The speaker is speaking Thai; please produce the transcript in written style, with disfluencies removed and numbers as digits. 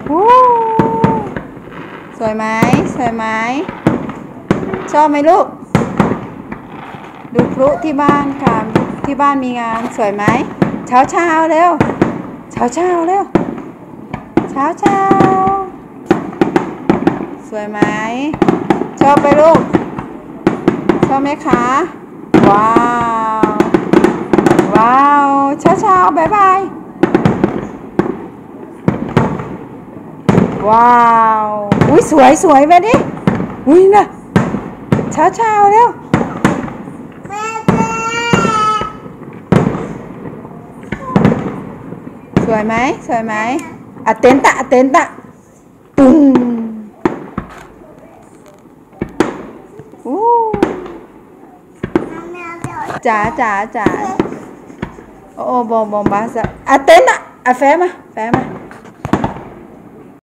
วู้สวยไหมสวยไหมชอบไหมลูกดูพลุที่บ้านค่ะที่บ้านมีงานสวยไหมเช้าเช้าเร็วเช้าเช้าเร็วเช้าเช้าสวยไหมชอบไปลูกชอบไหมคะว้าวว้าวเช้าเช้าบายบายว้าวอุ้ยสวยสวยไปดิอุ้ยนะเช้าเช้าเร็วสวยไหมสวยไหมatenta atenta ตุ้มจ๋าจ๋าจ๋าโอ้บอมบอมบาสatenta แฟมา